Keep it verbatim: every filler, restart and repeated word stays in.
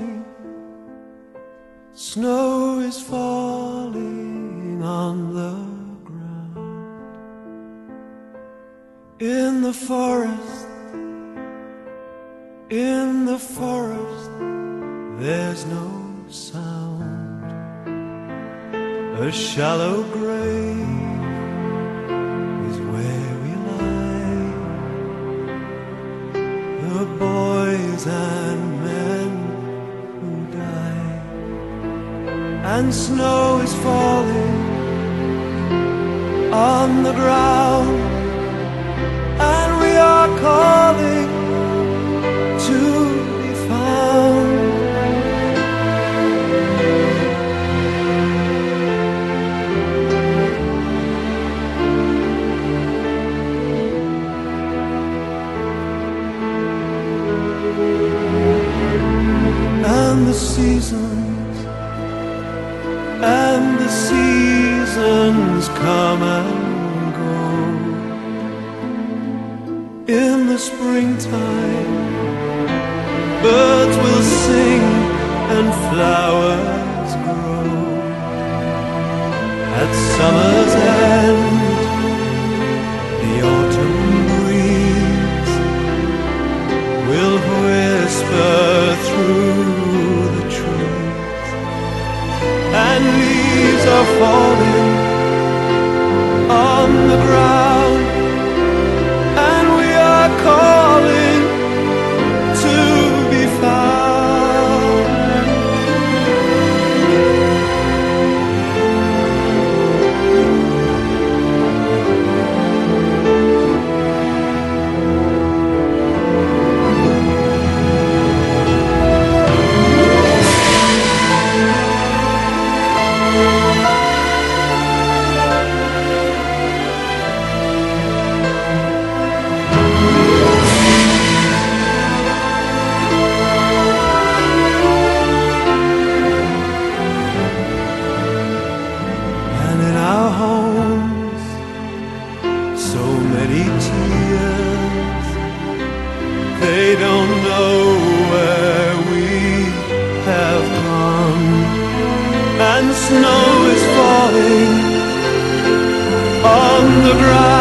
falling, snow is falling on the ground. In the forest, in the forest, there's no sound. A shallow grave is where we lie, the boys and men who die. And snow is falling on the ground, and we are calling to be found. And the seasons, and the seasons come and go. In the springtime, birds will sing and flowers grow. At summer's end, the autumn breeze will whisper through the trees, and leaves are falling on the ground, and we are calling to be found. They don't know where we have gone, and snow is falling on the ground.